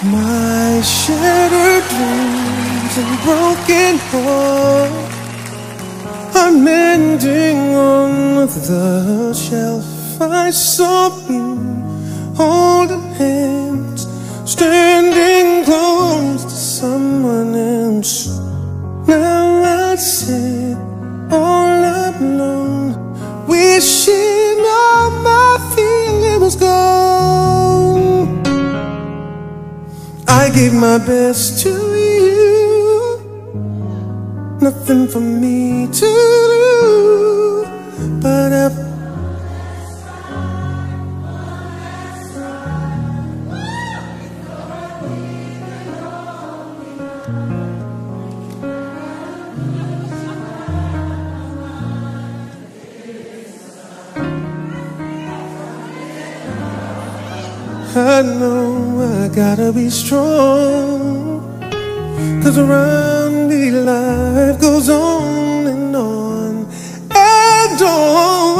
My shattered dreams and broken heart are mending on the shelf. I saw you holding hands, standing close to someone else. Now I sit all alone, wishing all my feeling was gone. I gave my best to you, nothing for me to do, but I know I gotta be strong, 'cause around me life goes on and on and on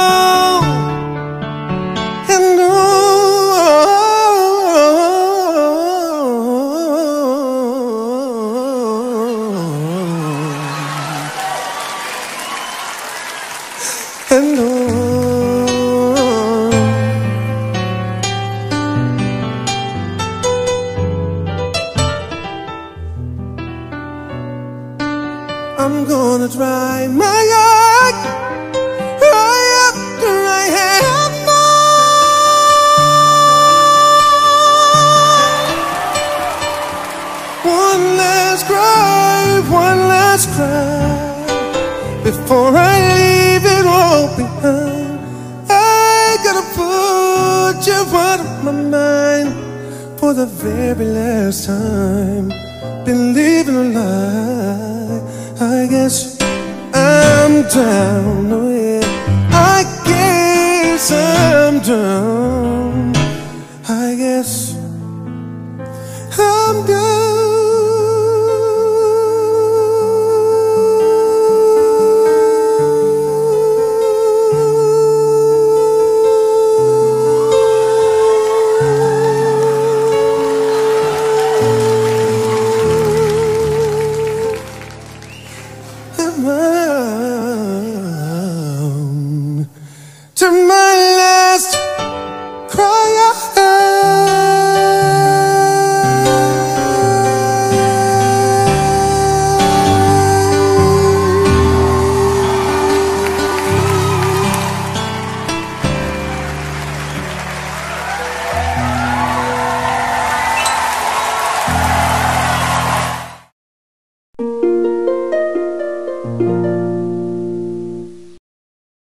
and on and on. I'm gonna dry my eye right after I have mine. One last cry before I leave it all behind. I gotta put you out of my mind for the very last time. Been living a lie. I guess I'm down, oh yeah, I guess I'm down, I guess I'm down. To my last cry.